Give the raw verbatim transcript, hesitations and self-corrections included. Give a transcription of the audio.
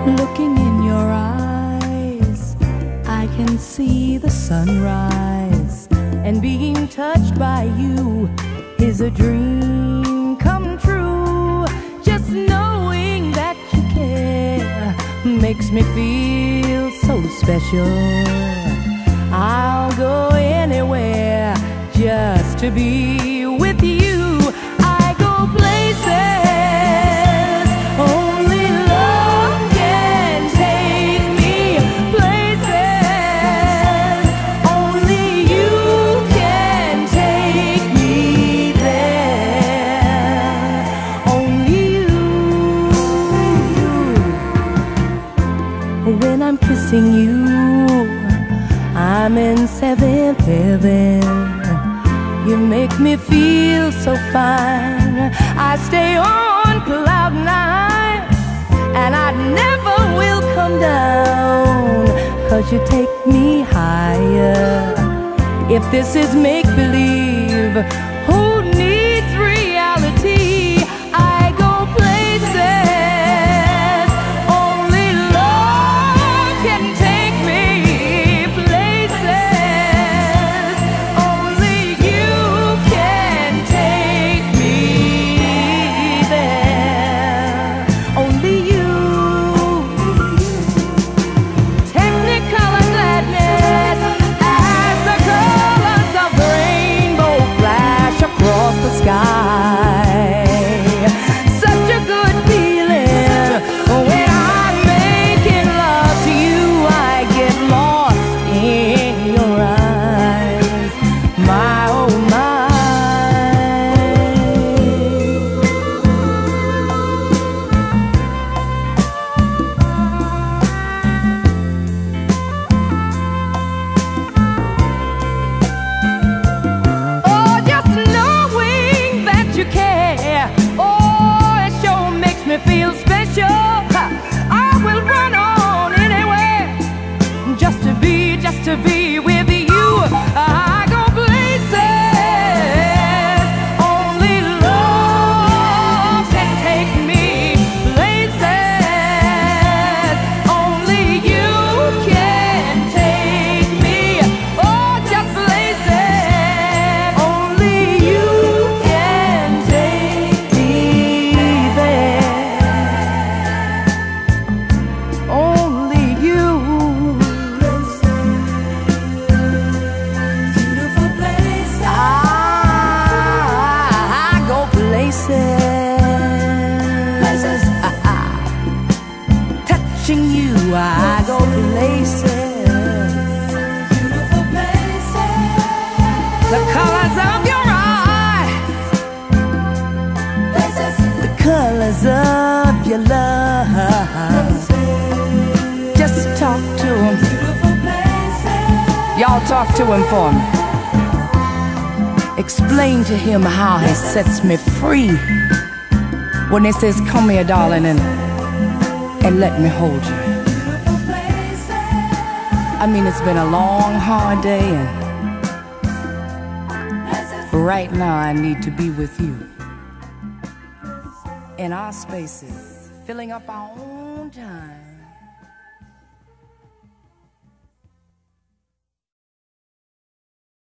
Looking in your eyes, I can see the sunrise, and being touched by you is a dream come true. Just knowing that you care makes me feel so special. I'll go anywhere just to be with you. I go places only love can take me, places only you can take me there, only you. When I'm kissing you, I'm in seventh heaven. You make me feel so fine. I stay on cloud nine, and I never will come down, 'cause you take me higher. If this is make-believe, who needs reality? I go places only love can take me. Feel special. I will run on anywhere just to be, just to be with you. I go places only love can take me, places only you can take me. Oh, just places only you can take me there. Places, touching you, I go places, beautiful places. The colors of your eyes, places. The colors of your love. Just talk to him. Y'all talk to him for me. Explain to him how he sets me free when he says, "Come here, darling, and and let me hold you." I mean, it's been a long, hard day, and right now I need to be with you in our spaces, filling up our own time.